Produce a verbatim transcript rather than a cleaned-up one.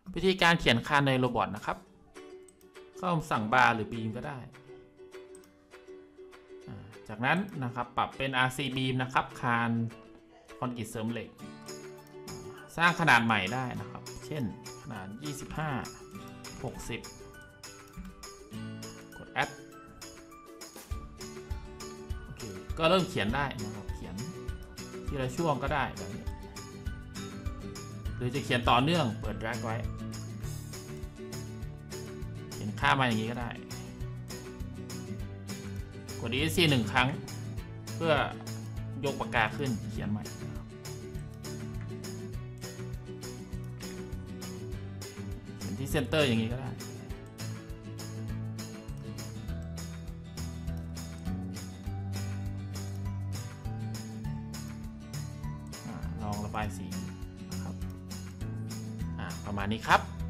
วิธีการเขียนคานในโรบอทนะครับก็สั่งบาร์หรือบีมก็ได้จากนั้นนะครับปรับเป็น อาร์ ซี beam นะครับคานคอนกรีตเสริมเหล็กสร้างขนาดใหม่ได้นะครับเช่นขนาดยี่สิบห้า หกสิบกด add โอเคก็เริ่มเขียนได้นะครับเขียนทีละช่วงก็ได้แบบนี้หรือจะเขียนต่อเนื่องเปิด drag ไว้เขียนค่ามาอย่างนี้ก็ได้กด อี เอส ซี หนึ่งครั้งเพื่อยกปากกาขึ้นเขียนใหม่เขียนที่เซนเตอร์อย่างนี้ก็ได้ลองระบายสีนะครับประมาณนี้ครับ